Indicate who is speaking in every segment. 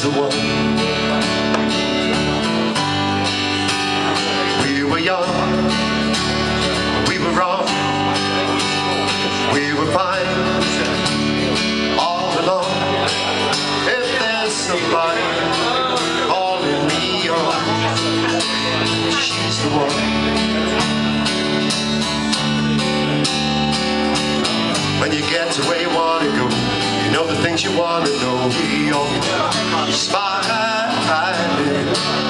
Speaker 1: the one. We were young, we were wrong, we were fine all along. If there's somebody calling me on, she's the one. When you get to where you want to go, you know the things you want to know. We all smiling.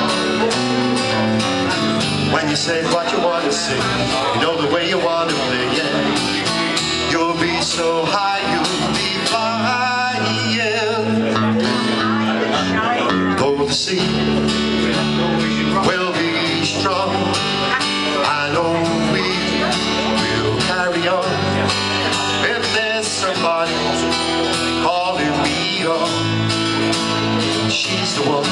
Speaker 1: When you say what you want to say, you know the way you want to play. Yeah, you'll be so high, you'll be flying. Though the sea will be strong, I know we will carry on. If there's somebody calling me on, she's the one.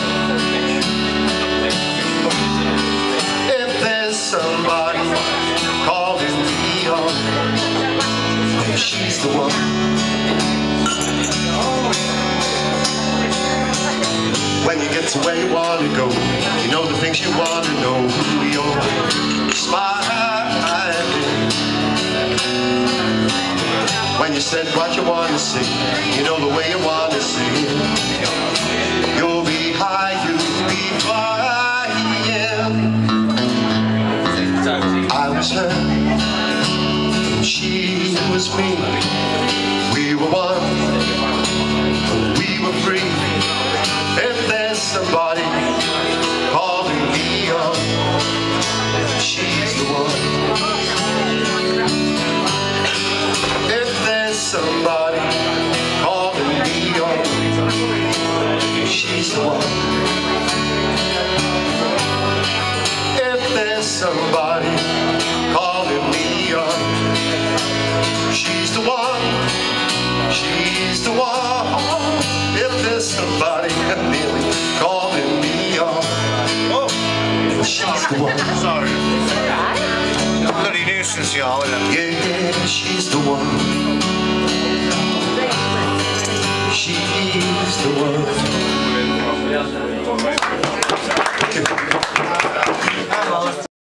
Speaker 1: If there's somebody calling me on, she's the one. When you get to where you want to go, you know the things you want to know. You're smiling. When you said what you want to say, you know the way you want to say it. You'll be high, you'll be flying. I was her, and she was me. We were one, we were free. If there's somebody calling me on, she's the one. Somebody calling me on, she's the one. If there's somebody calling me on, she's the one. She's the one. If there's somebody calling me on, she's the one.
Speaker 2: Sorry. Bloody nuisance, y'all.
Speaker 1: Yeah, she's the one. She's the one.